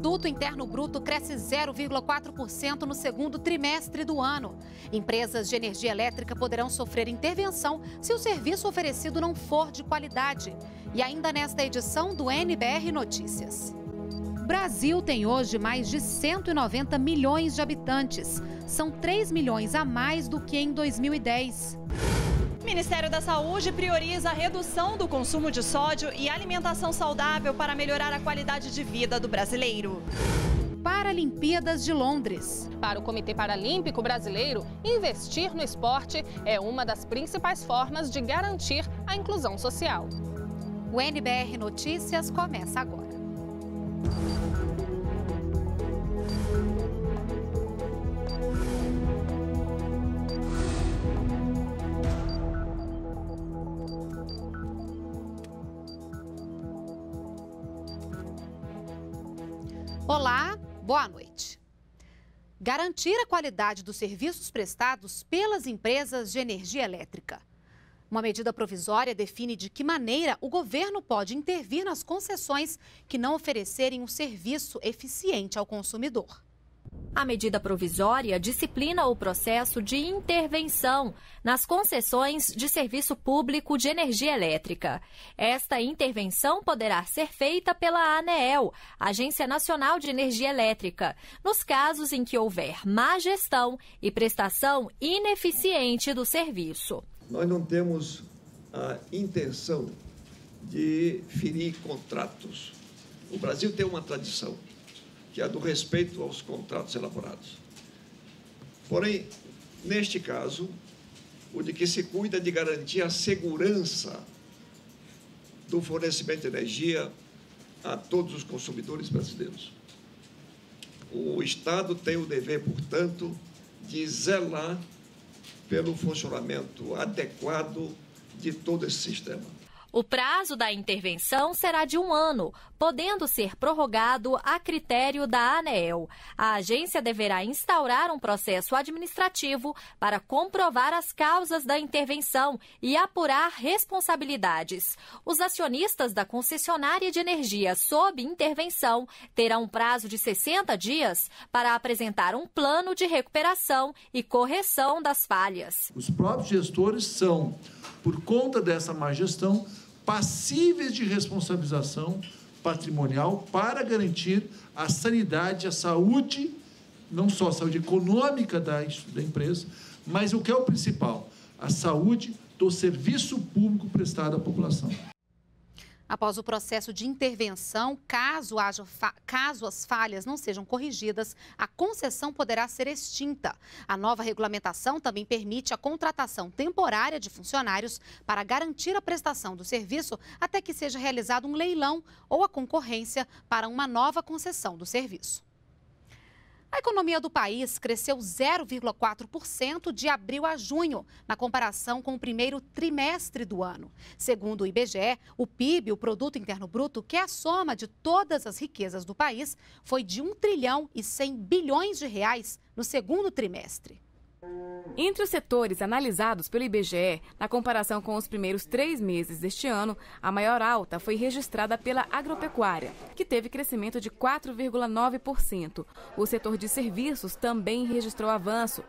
produto interno bruto cresce 0,4% no segundo trimestre do ano. Empresas de energia elétrica poderão sofrer intervenção se o serviço oferecido não for de qualidade. E ainda nesta edição do NBR Notícias. O Brasil tem hoje mais de 190 milhões de habitantes. São 3 milhões a mais do que em 2010. O Ministério da Saúde prioriza a redução do consumo de sódio e alimentação saudável para melhorar a qualidade de vida do brasileiro. Paralimpíadas de Londres. Para o Comitê Paralímpico Brasileiro, investir no esporte é uma das principais formas de garantir a inclusão social. O NBR Notícias começa agora. Olá, boa noite. Garantir a qualidade dos serviços prestados pelas empresas de energia elétrica. Uma medida provisória define de que maneira o governo pode intervir nas concessões que não oferecerem um serviço eficiente ao consumidor. A medida provisória disciplina o processo de intervenção nas concessões de serviço público de energia elétrica. Esta intervenção poderá ser feita pela ANEEL, Agência Nacional de Energia Elétrica, nos casos em que houver má gestão e prestação ineficiente do serviço. Nós não temos a intenção de ferir contratos. O Brasil tem uma tradição, que é a do respeito aos contratos elaborados. Porém, neste caso, o de que se cuida de garantir a segurança do fornecimento de energia a todos os consumidores brasileiros. O Estado tem o dever, portanto, de zelar pelo funcionamento adequado de todo esse sistema. O prazo da intervenção será de 1 ano, podendo ser prorrogado a critério da ANEEL. A agência deverá instaurar um processo administrativo para comprovar as causas da intervenção e apurar responsabilidades. Os acionistas da concessionária de energia sob intervenção terão um prazo de 60 dias para apresentar um plano de recuperação e correção das falhas. Os próprios gestores são, por conta dessa má gestão, passíveis de responsabilização patrimonial para garantir a sanidade, a saúde, não só a saúde econômica da empresa, mas o que é o principal, a saúde do serviço público prestado à população. Após o processo de intervenção, caso as falhas não sejam corrigidas, a concessão poderá ser extinta. A nova regulamentação também permite a contratação temporária de funcionários para garantir a prestação do serviço até que seja realizado um leilão ou a concorrência para uma nova concessão do serviço. A economia do país cresceu 0,4% de abril a junho, na comparação com o primeiro trimestre do ano. Segundo o IBGE, o PIB, o Produto Interno Bruto, que é a soma de todas as riquezas do país, foi de 1 trilhão e 100 bilhões de reais no segundo trimestre. Entre os setores analisados pelo IBGE, na comparação com os primeiros 3 meses deste ano, a maior alta foi registrada pela agropecuária, que teve crescimento de 4,9%. O setor de serviços também registrou avanço,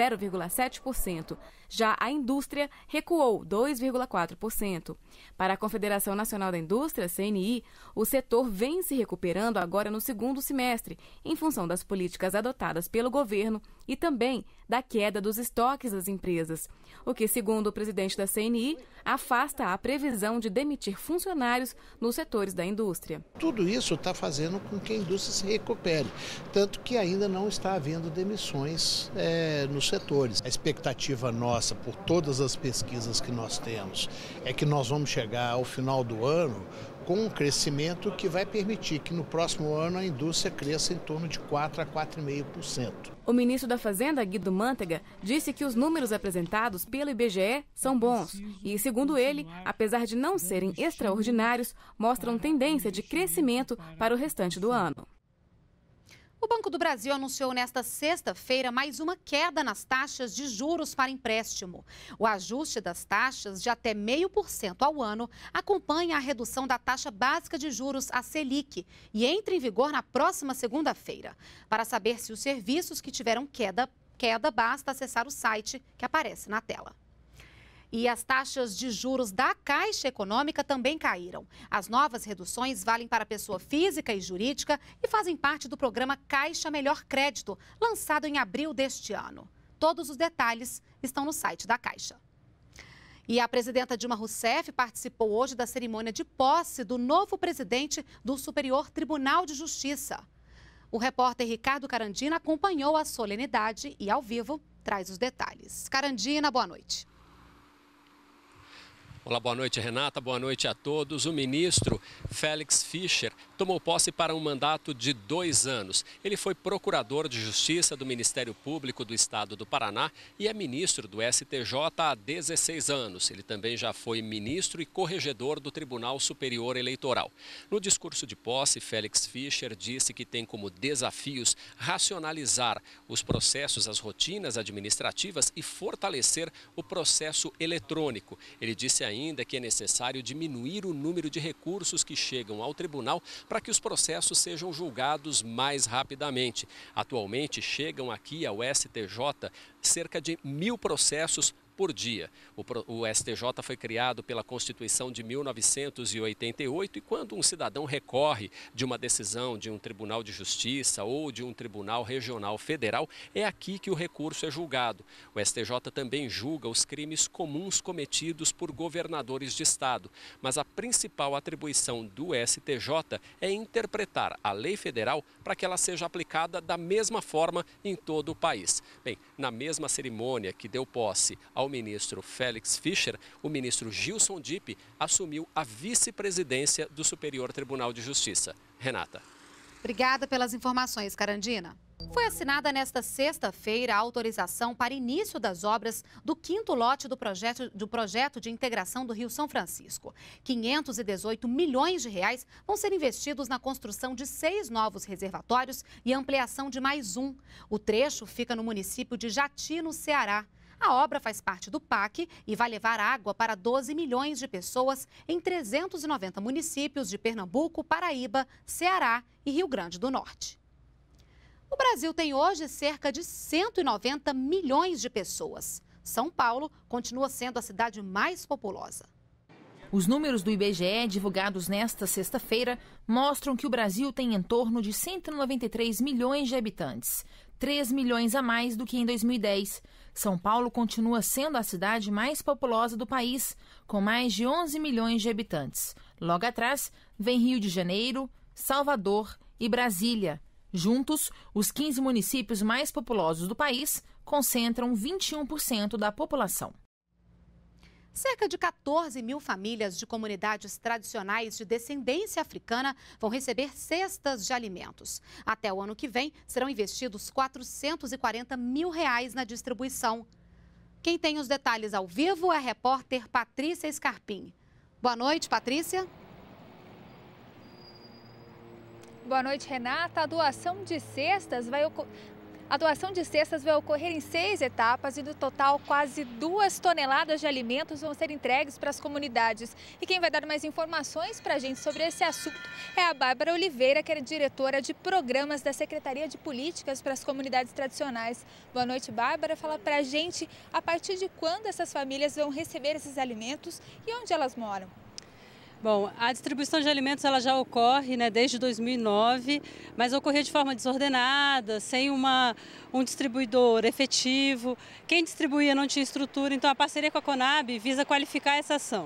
0,7%. Já a indústria recuou 2,4%. Para a Confederação Nacional da Indústria, CNI, o setor vem se recuperando agora no segundo semestre, em função das políticas adotadas pelo governo e também da queda dos estoques das empresas, o que, segundo o presidente da CNI, afasta a previsão de demitir funcionários nos setores da indústria. Tudo isso está fazendo com que a indústria se recupere, tanto que ainda não está havendo demissões nos setores. A expectativa nossa, por todas as pesquisas que nós temos, é que nós vamos chegar ao final do ano com um crescimento que vai permitir que no próximo ano a indústria cresça em torno de 4 a 4,5%. O ministro da Fazenda, Guido Mantega, disse que os números apresentados pelo IBGE são bons e, segundo ele, apesar de não serem extraordinários, mostram tendência de crescimento para o restante do ano. O Banco do Brasil anunciou nesta sexta-feira mais uma queda nas taxas de juros para empréstimo. O ajuste das taxas de até 0,5% ao ano acompanha a redução da taxa básica de juros, a Selic, e entra em vigor na próxima segunda-feira. Para saber se os serviços que tiveram queda, basta acessar o site que aparece na tela. E as taxas de juros da Caixa Econômica também caíram. As novas reduções valem para pessoa física e jurídica e fazem parte do programa Caixa Melhor Crédito, lançado em abril deste ano. Todos os detalhes estão no site da Caixa. E a presidenta Dilma Rousseff participou hoje da cerimônia de posse do novo presidente do Superior Tribunal de Justiça. O repórter Ricardo Carandina acompanhou a solenidade e, ao vivo, traz os detalhes. Carandina, boa noite. Olá, boa noite, Renata. Boa noite a todos. O ministro Félix Fischer tomou posse para um mandato de 2 anos. Ele foi procurador de Justiça do Ministério Público do Estado do Paraná e é ministro do STJ há 16 anos. Ele também já foi ministro e corregedor do Tribunal Superior Eleitoral. No discurso de posse, Félix Fischer disse que tem como desafios racionalizar os processos, as rotinas administrativas e fortalecer o processo eletrônico. Ele disse ainda que é necessário diminuir o número de recursos que chegam ao tribunal para que os processos sejam julgados mais rapidamente. Atualmente chegam aqui ao STJ cerca de 1.000 processos por dia. O STJ foi criado pela Constituição de 1988 e quando um cidadão recorre de uma decisão de um tribunal de justiça ou de um tribunal regional federal, é aqui que o recurso é julgado. O STJ também julga os crimes comuns cometidos por governadores de estado, mas a principal atribuição do STJ é interpretar a lei federal para que ela seja aplicada da mesma forma em todo o país. Bem, na mesma cerimônia que deu posse ao ministro Félix Fischer, o ministro Gilson Dipp assumiu a vice-presidência do Superior Tribunal de Justiça. Renata. Obrigada pelas informações, Carandina. Foi assinada nesta sexta-feira a autorização para início das obras do 5º lote do projeto de integração do Rio São Francisco. 518 milhões de reais vão ser investidos na construção de 6 novos reservatórios e ampliação de mais um. O trecho fica no município de Jati, no Ceará. A obra faz parte do PAC e vai levar água para 12 milhões de pessoas em 390 municípios de Pernambuco, Paraíba, Ceará e Rio Grande do Norte. O Brasil tem hoje cerca de 190 milhões de pessoas. São Paulo continua sendo a cidade mais populosa. Os números do IBGE, divulgados nesta sexta-feira, mostram que o Brasil tem em torno de 193 milhões de habitantes, 3 milhões a mais do que em 2010. São Paulo continua sendo a cidade mais populosa do país, com mais de 11 milhões de habitantes. Logo atrás, vem Rio de Janeiro, Salvador e Brasília. Juntos, os 15 municípios mais populosos do país concentram 21% da população. Cerca de 14 mil famílias de comunidades tradicionais de descendência africana vão receber cestas de alimentos. Até o ano que vem, serão investidos R$440 mil na distribuição. Quem tem os detalhes ao vivo é a repórter Patrícia Scarpim. Boa noite, Patrícia. Boa noite, Renata. A doação de cestas vai ocorrer em 6 etapas e, no total, quase 2 toneladas de alimentos vão ser entregues para as comunidades. E quem vai dar mais informações para a gente sobre esse assunto é a Bárbara Oliveira, que é diretora de programas da Secretaria de Políticas para as Comunidades Tradicionais. Boa noite, Bárbara. Fala para a gente a partir de quando essas famílias vão receber esses alimentos e onde elas moram. Bom, a distribuição de alimentos ela já ocorre desde 2009, mas ocorria de forma desordenada, sem um distribuidor efetivo. Quem distribuía não tinha estrutura, então a parceria com a Conab visa qualificar essa ação.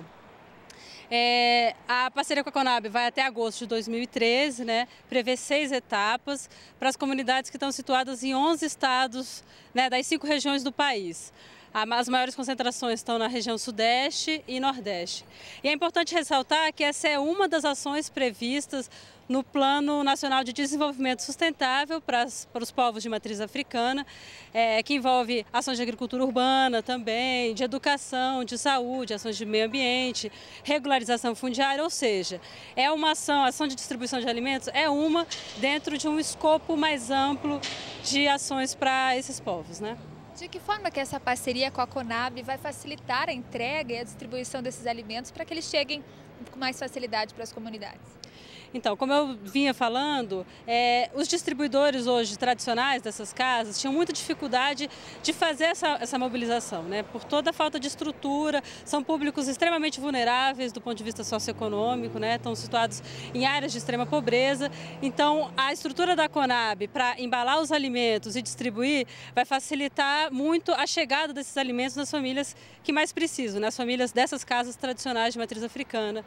A parceria com a Conab vai até agosto de 2013, prevê 6 etapas para as comunidades que estão situadas em 11 estados, das 5 regiões do país. As maiores concentrações estão na região Sudeste e Nordeste. E é importante ressaltar que essa é uma das ações previstas no Plano Nacional de Desenvolvimento Sustentável para os povos de matriz africana, que envolve ações de agricultura urbana também, de educação, de saúde, ações de meio ambiente, regularização fundiária, ou seja, é uma ação de distribuição de alimentos, é uma dentro de um escopo mais amplo de ações para esses povos, né? De que forma que essa parceria com a Conab vai facilitar a entrega e a distribuição desses alimentos para que eles cheguem com mais facilidade para as comunidades? Então, como eu vinha falando, os distribuidores hoje tradicionais dessas casas tinham muita dificuldade de fazer essa mobilização, né? Por toda a falta de estrutura, são públicos extremamente vulneráveis do ponto de vista socioeconômico, né? Estão situados em áreas de extrema pobreza. Então, a estrutura da Conab para embalar os alimentos e distribuir vai facilitar muito a chegada desses alimentos nas famílias que mais precisam, nas famílias dessas casas tradicionais de matriz africana,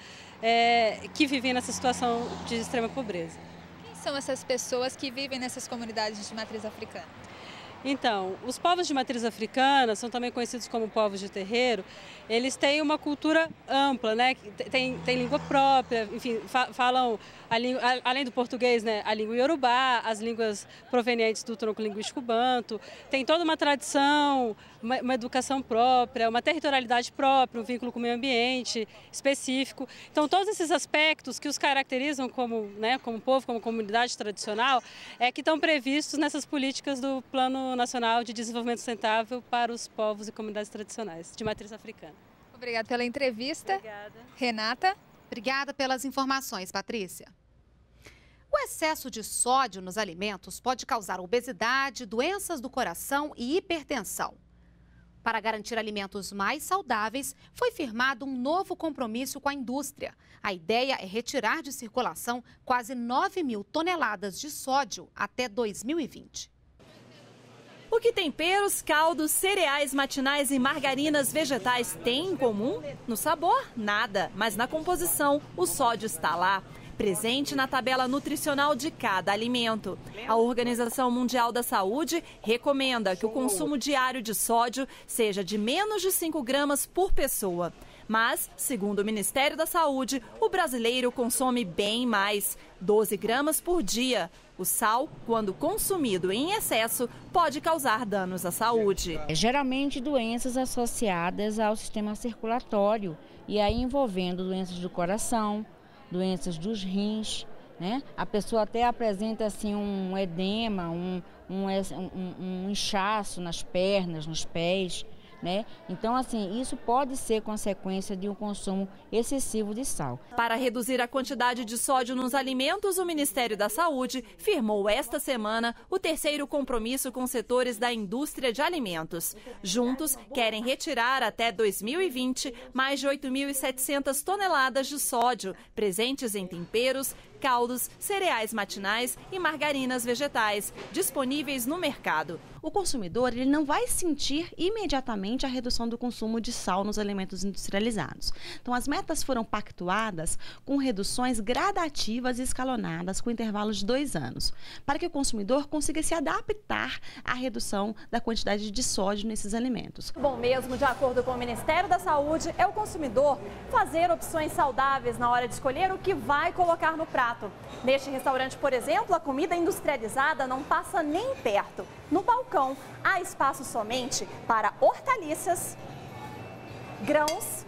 que vivem nessa situação de extrema pobreza. Quem são essas pessoas que vivem nessas comunidades de matriz africana? Então, os povos de matriz africana, são também conhecidos como povos de terreiro, eles têm uma cultura ampla, né? Tem língua própria, enfim, falam, além do português, né, a língua iorubá, as línguas provenientes do tronco linguístico banto, tem toda uma tradição, uma educação própria, uma territorialidade própria, um vínculo com o meio ambiente específico. Então, todos esses aspectos que os caracterizam como, né, como povo, como comunidade tradicional, que estão previstos nessas políticas do Plano Nacional de Desenvolvimento Sustentável para os povos e comunidades tradicionais de matriz africana. Obrigada pela entrevista. Obrigada. Renata. Obrigada pelas informações, Patrícia. O excesso de sódio nos alimentos pode causar obesidade, doenças do coração e hipertensão. Para garantir alimentos mais saudáveis, foi firmado um novo compromisso com a indústria. A ideia é retirar de circulação quase 9.000 toneladas de sódio até 2020. O que temperos, caldos, cereais matinais e margarinas vegetais têm em comum? No sabor, nada, mas na composição, o sódio está lá, presente na tabela nutricional de cada alimento. A Organização Mundial da Saúde recomenda que o consumo diário de sódio seja de menos de 5 gramas por pessoa. Mas, segundo o Ministério da Saúde, o brasileiro consome bem mais, 12 gramas por dia. O sal, quando consumido em excesso, pode causar danos à saúde. Geralmente doenças associadas ao sistema circulatório e aí envolvendo doenças do coração, doenças dos rins, né? A pessoa até apresenta assim um edema, um inchaço nas pernas, nos pés, né? Então, assim, isso pode ser consequência de um consumo excessivo de sal. Para reduzir a quantidade de sódio nos alimentos, o Ministério da Saúde firmou esta semana o terceiro compromisso com setores da indústria de alimentos. Juntos, querem retirar até 2020 mais de 8.700 toneladas de sódio, presentes em temperos, caldos, cereais matinais e margarinas vegetais, disponíveis no mercado. O consumidor ele não vai sentir imediatamente a redução do consumo de sal nos alimentos industrializados. Então, as metas foram pactuadas com reduções gradativas e escalonadas com intervalos de 2 anos, para que o consumidor consiga se adaptar à redução da quantidade de sódio nesses alimentos. Bom mesmo, de acordo com o Ministério da Saúde, é o consumidor fazer opções saudáveis na hora de escolher o que vai colocar no prato. Neste restaurante, por exemplo, a comida industrializada não passa nem perto. No balcão, há espaço somente para hortaliças, grãos,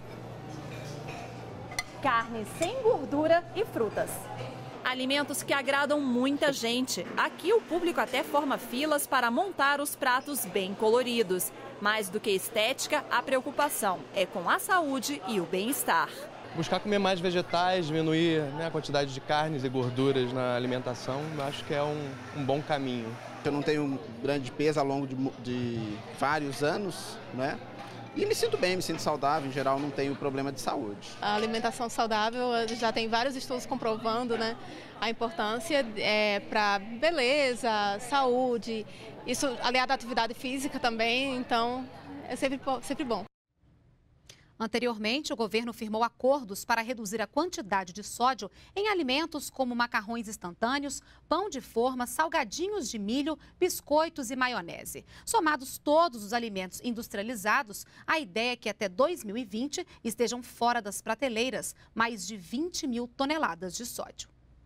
carne sem gordura e frutas. Alimentos que agradam muita gente. Aqui o público até forma filas para montar os pratos bem coloridos. Mais do que estética, a preocupação é com a saúde e o bem-estar. Buscar comer mais vegetais, diminuir, né, a quantidade de carnes e gorduras na alimentação, acho que é um bom caminho. Eu não tenho grande peso ao longo de vários anos, né? E me sinto bem, me sinto saudável, em geral não tenho problema de saúde. A alimentação saudável já tem vários estudos comprovando, né, a importância para beleza, saúde, isso aliado à atividade física também, então é sempre bom. Anteriormente, o governo firmou acordos para reduzir a quantidade de sódio em alimentos como macarrões instantâneos, pão de forma, salgadinhos de milho, biscoitos e maionese. Somados todos os alimentos industrializados, a ideia é que até 2020 estejam fora das prateleiras mais de 20.000 toneladas de sódio.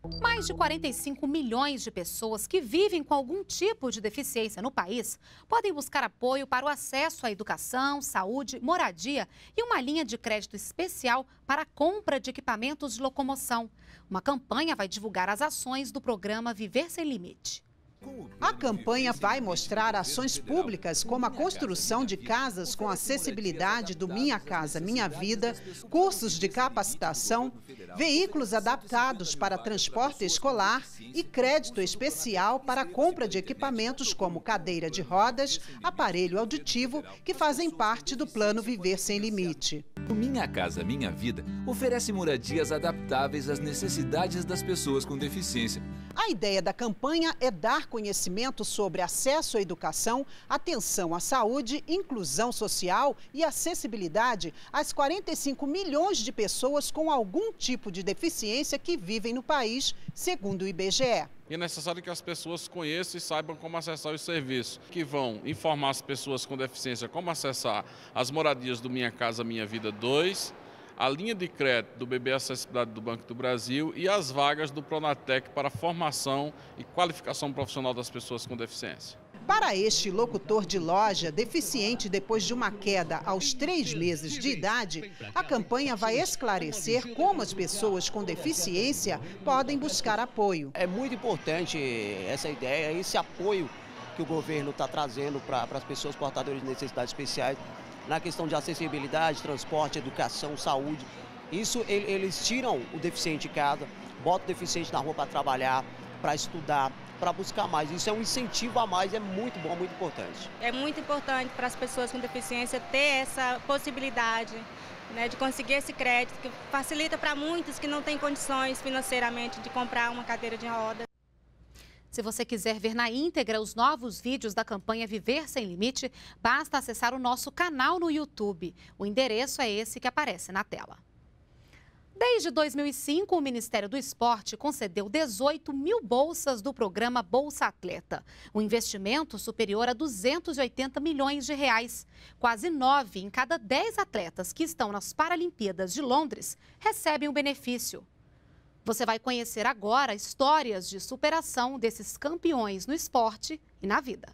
Mais de 45 milhões de pessoas que vivem com algum tipo de deficiência no país podem buscar apoio para o acesso à educação, saúde, moradia e uma linha de crédito especial para a compra de equipamentos de locomoção. Uma campanha vai divulgar as ações do programa Viver Sem Limite. A campanha vai mostrar ações públicas como a construção de casas com acessibilidade do Minha Casa Minha Vida, cursos de capacitação, veículos adaptados para transporte escolar e crédito especial para a compra de equipamentos como cadeira de rodas, aparelho auditivo, que fazem parte do Plano Viver Sem Limite. O Minha Casa Minha Vida oferece moradias adaptáveis às necessidades das pessoas com deficiência. A ideia da campanha é dar conhecimento sobre acesso à educação, atenção à saúde, inclusão social e acessibilidade às 45 milhões de pessoas com algum tipo de deficiência que vivem no país, segundo o IBGE. E é necessário que as pessoas conheçam e saibam como acessar os serviços, que vão informar as pessoas com deficiência como acessar as moradias do Minha Casa Minha Vida 2, a linha de crédito do BB Acessibilidade do Banco do Brasil e as vagas do Pronatec para formação e qualificação profissional das pessoas com deficiência. Para este locutor de loja, deficiente depois de uma queda aos 3 meses de idade, a campanha vai esclarecer como as pessoas com deficiência podem buscar apoio. É muito importante essa ideia, esse apoio que o governo está trazendo para as pessoas portadoras de necessidades especiais, na questão de acessibilidade, transporte, educação, saúde. Isso eles tiram o deficiente de casa, botam o deficiente na rua para trabalhar, para estudar, para buscar mais. Isso é um incentivo a mais, é muito bom, muito importante. É muito importante para as pessoas com deficiência ter essa possibilidade, né, de conseguir esse crédito, que facilita para muitos que não têm condições financeiramente de comprar uma cadeira de roda. Se você quiser ver na íntegra os novos vídeos da campanha Viver Sem Limite, basta acessar o nosso canal no YouTube. O endereço é esse que aparece na tela. Desde 2005, o Ministério do Esporte concedeu 18 mil bolsas do programa Bolsa Atleta, um investimento superior a 280 milhões de reais. Quase 9 em cada 10 atletas que estão nas Paralimpíadas de Londres recebem o benefício. Você vai conhecer agora histórias de superação desses campeões no esporte e na vida.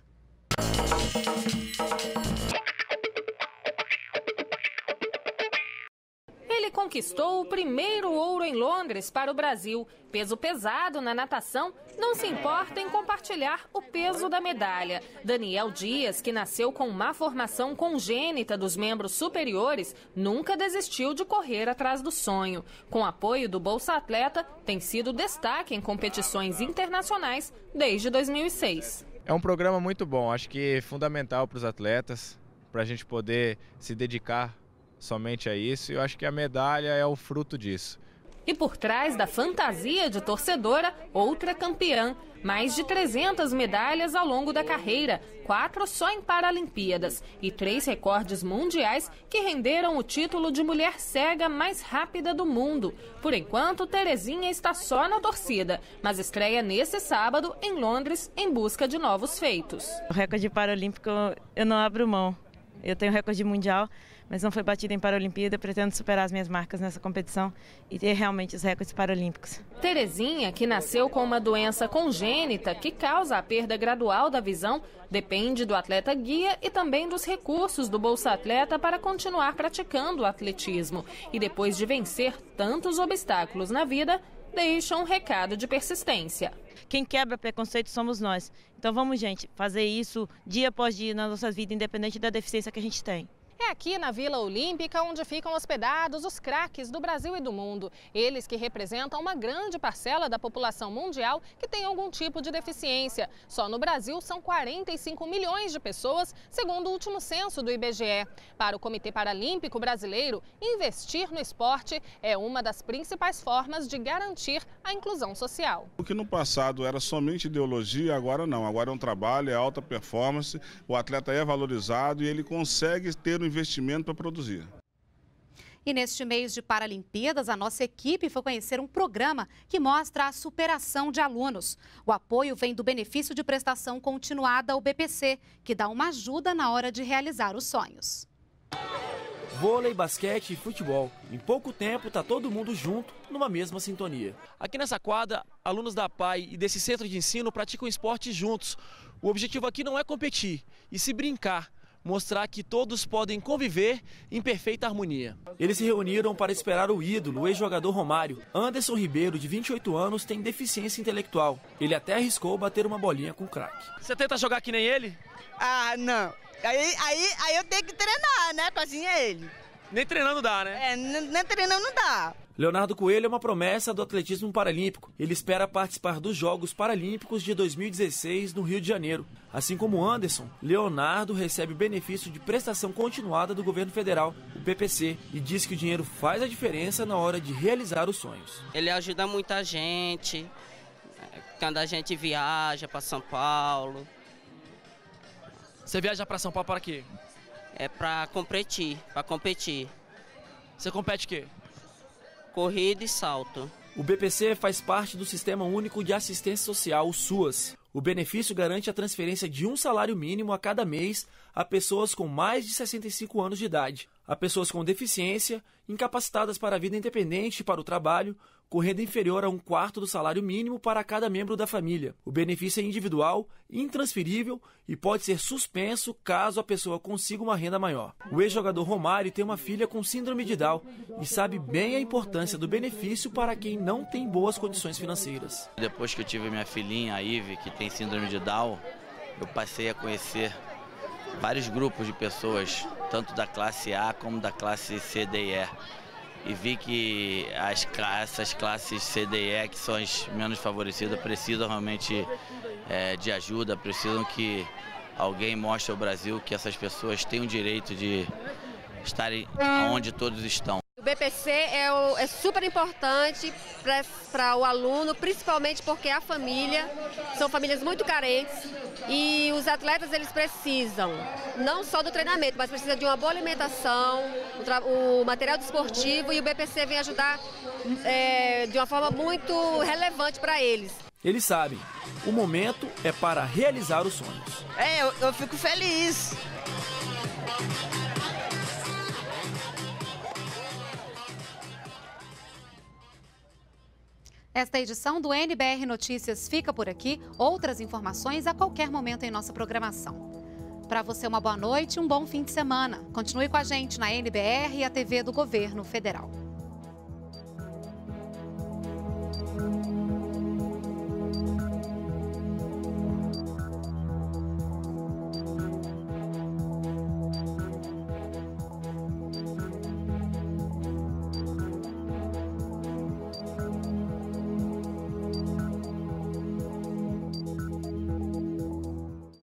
Ele conquistou o primeiro ouro em Londres para o Brasil. Peso pesado na natação, não se importa em compartilhar o peso da medalha. Daniel Dias, que nasceu com má formação congênita dos membros superiores, nunca desistiu de correr atrás do sonho. Com apoio do Bolsa Atleta, tem sido destaque em competições internacionais desde 2006. É um programa muito bom, acho que é fundamental para os atletas, para a gente poder se dedicar somente a isso, e eu acho que a medalha é o fruto disso. E por trás da fantasia de torcedora, outra campeã. Mais de 300 medalhas ao longo da carreira, 4 só em Paralimpíadas e 3 recordes mundiais que renderam o título de mulher cega mais rápida do mundo. Por enquanto, Terezinha está só na torcida, mas estreia nesse sábado em Londres em busca de novos feitos. O recorde paralímpico eu não abro mão. Eu tenho recorde mundial, mas não foi batido em Paralimpíada. Pretendo superar as minhas marcas nessa competição e ter realmente os recordes paralímpicos. Terezinha, que nasceu com uma doença congênita que causa a perda gradual da visão, depende do atleta guia e também dos recursos do Bolsa Atleta para continuar praticando o atletismo. E depois de vencer tantos obstáculos na vida, deixa um recado de persistência. Quem quebra preconceito somos nós. Então vamos, gente, fazer isso dia após dia na nossa vida, independente da deficiência que a gente tem. É aqui na Vila Olímpica onde ficam hospedados os craques do Brasil e do mundo. Eles que representam uma grande parcela da população mundial que tem algum tipo de deficiência. Só no Brasil são 45 milhões de pessoas, segundo o último censo do IBGE. Para o Comitê Paralímpico Brasileiro, investir no esporte é uma das principais formas de garantir a inclusão social. O que no passado era somente ideologia, agora não. Agora é um trabalho, é alta performance, o atleta é valorizado e ele consegue ter um investimento para produzir. E neste mês de Paralimpíadas, a nossa equipe foi conhecer um programa que mostra a superação de alunos. O apoio vem do benefício de prestação continuada, o BPC, que dá uma ajuda na hora de realizar os sonhos. vôlei, basquete e futebol. Em pouco tempo tá todo mundo junto, numa mesma sintonia. Aqui nessa quadra, alunos da PAI e desse centro de ensino praticam esporte juntos. O objetivo aqui não é competir, e se brincar. Mostrar que todos podem conviver em perfeita harmonia. Eles se reuniram para esperar o ídolo, o ex-jogador Romário. Anderson Ribeiro, de 28 anos, tem deficiência intelectual. Ele até arriscou bater uma bolinha com craque. Você tenta jogar que nem ele? Ah, não. Aí eu tenho que treinar, né, pra assim ele. Nem treinando dá, né? Nem treinando não dá. Leonardo Coelho é uma promessa do atletismo paralímpico. Ele espera participar dos Jogos Paralímpicos de 2016 no Rio de Janeiro. Assim como Anderson, Leonardo recebe o benefício de prestação continuada do governo federal, o PPC, e diz que o dinheiro faz a diferença na hora de realizar os sonhos. Ele ajuda muita gente, quando a gente viaja para São Paulo. Você viaja para São Paulo para quê? É para competir, Você compete o quê? Corrida e salto. O BPC faz parte do Sistema Único de Assistência Social, o SUAS. O benefício garante a transferência de um salário mínimo a cada mês a pessoas com mais de 65 anos de idade, a pessoas com deficiência, incapacitadas para a vida independente e para o trabalho, com renda inferior a 1/4 do salário mínimo para cada membro da família. O benefício é individual, intransferível e pode ser suspenso caso a pessoa consiga uma renda maior. O ex-jogador Romário tem uma filha com síndrome de Down e sabe bem a importância do benefício para quem não tem boas condições financeiras. Depois que eu tive minha filhinha, a Ive, que tem síndrome de Down, eu passei a conhecer vários grupos de pessoas, tanto da classe A como da classe C, D e E. E vi que essas classes C, D e E, que são as menos favorecidas, precisam realmente de ajuda, precisam que alguém mostre ao Brasil que essas pessoas têm o direito de estarem onde todos estão. O BPC é super importante para o aluno, principalmente porque a família, são famílias muito carentes e os atletas eles precisam não só do treinamento, mas precisam de uma boa alimentação, o material desportivo, e o BPC vem ajudar de uma forma muito relevante para eles. Eles sabem, o momento é para realizar os sonhos. Eu fico feliz. Esta edição do NBR Notícias fica por aqui. Outras informações a qualquer momento em nossa programação. Para você, uma boa noite e um bom fim de semana. Continue com a gente na NBR e a TV do Governo Federal.